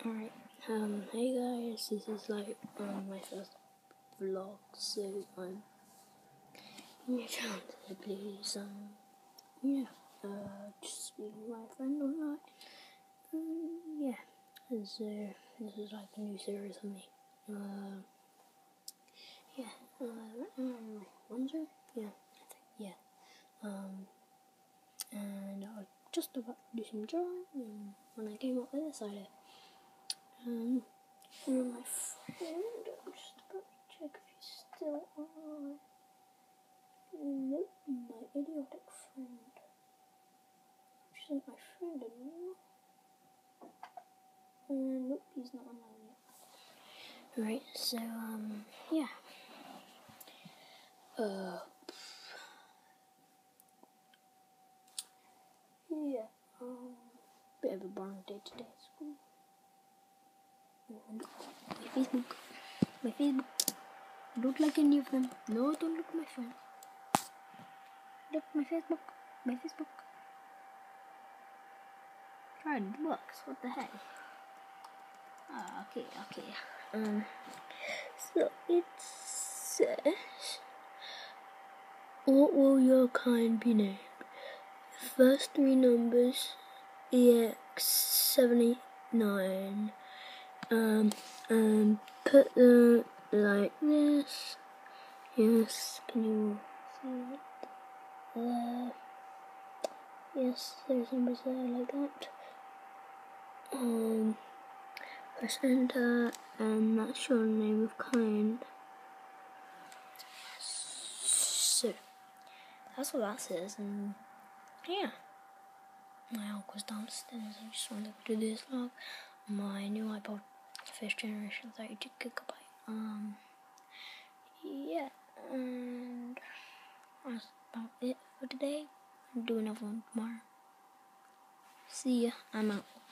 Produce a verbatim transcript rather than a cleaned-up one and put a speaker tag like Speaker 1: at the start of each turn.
Speaker 1: Alright, um, hey guys, this is like um, my first vlog, so I'm in your channel today, please, um, yeah, uh, just speaking to my friend online, um, yeah, this, uh, this is like a new series for me, uh, yeah, uh, um, Windsor, yeah, I think, yeah, um, and I was just about to do some drawing, and when I came up with this idea, um, and my friend, I'm just about to check if he's still on. Nope, my idiotic friend. She's like my friend anymore. And nope, he's not online yet. Right, so, um, yeah. Uh, yeah, um, bit of a boring day today at school. And my Facebook, my Facebook. I don't like any of them. No, don't look at my friend. Look at my Facebook, my Facebook. Try the books, what the heck? Ah, okay, okay. Um, so it says, what will your kind be named? The first three numbers, E X seventy-nine. Um, um, put them like this. Yes, can you see it? Uh, yes, there's numbers there like that. Um, press enter, and that's your name of kind. So, that's what that says, and yeah. My uncle's downstairs, I just wanted to do this vlog. My new iPod, fifth generation, thirty-two gigabyte. Um, yeah, and that's about it for today. I'll do another one tomorrow. See ya, I'm out.